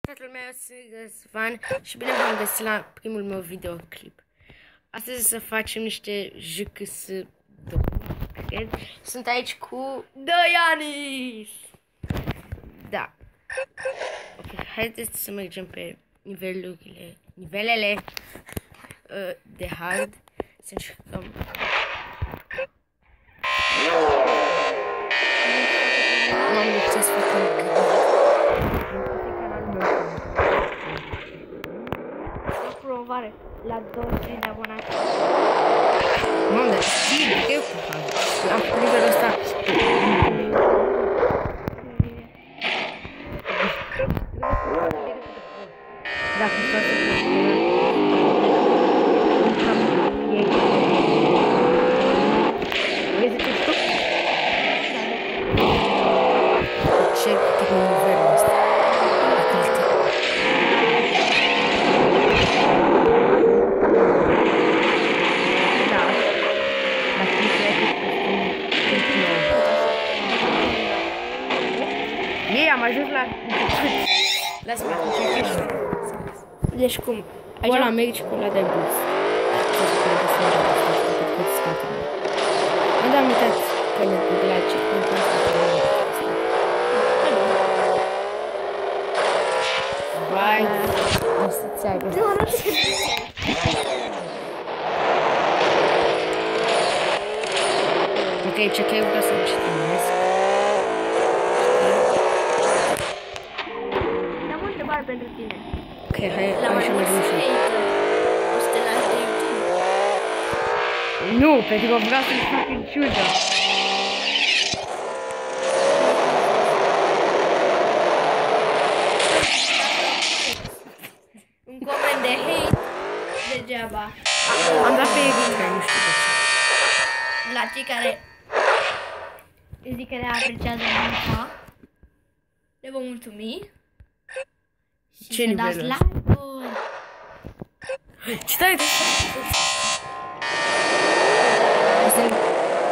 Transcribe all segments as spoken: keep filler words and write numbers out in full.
Toată lumea, sunt Svan și bine v-am găsit la primul meu videoclip. Astăzi să facem niște jucăs două, cred. Sunt aici cu Daianis. Da. Ok, haideți să mergem pe nivelurile, nivelele uh, de hard. Să încercăm. M-am luptat să fac un promovare la douăzeci de abonați. Mamă, dar știi că eu fac? Am făcut nivelul ăsta. Dacă toate vezi ce știu? Ce cu nivelul ăsta? Ei, am ajuns la... Lasă-mă, deci cum? Aici la mergi cu la de bus. Nu am uitat că ne place cum vai, o să-ți aibă. Ok, ce că eu vreau să-mi citimesc. Am o întrebare pentru tine. Ok, hai, la hai să mergem și o să te lași de YouTube? Nu, pentru că vreau să-mi fac în ciudă. Un coment de hate degeaba. Am dat pe ei care nu știu de ce. La cei care zic că ne apreciază munca, le vom mulțumi. Și Ce să dați nivelul like-uri. Ce tare de... Asta e...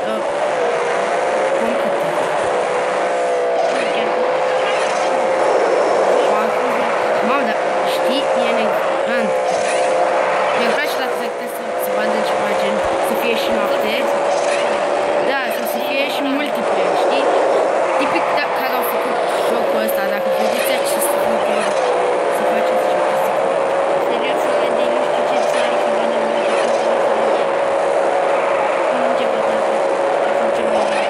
Mamă, dar știi, e enervant. Mi-ar place la tracte să vadă ceva gen, să fie și noapte. Da, sau să fie și multiplayer, știi? Tipic care au făcut jocul ăsta, dacă vedeți acest video, să faceți jocul ăsta. Serios, să vedem, nu știu ce țari că vine multiplayer. Nu ce putea să facem mai mare.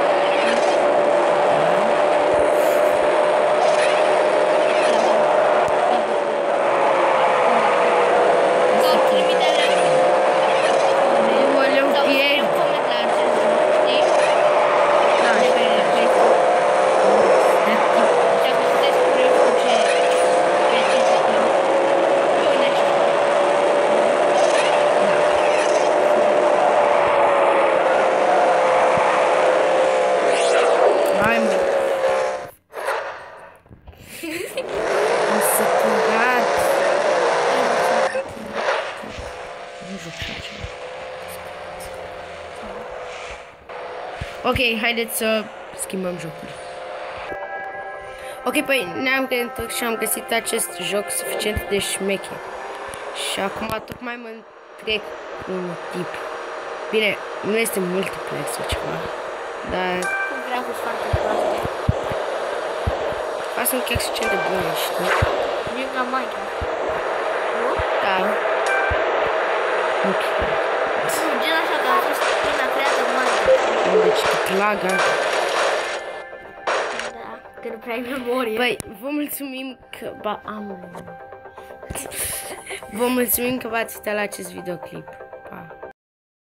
Ok, haideți să schimbăm jocul. Ok, păi ne-am reîntors și am găsit acest joc suficient de șmecher. Și acum tocmai mă întrec un tip. Bine, nu este multiplayer sau ceva, dar... Cu grafici foarte proaste. Asta sunt chiar suficient de bune, știi? E ca Minecraft. Nu? Da. Ok. Gen așa că a fost prima creată în Minecraft. Deci cât lagă. Da, că nu prea ai memorie. Păi, vă mulțumim că... Ba, am... Vă mulțumim că v-ați uitat la acest videoclip.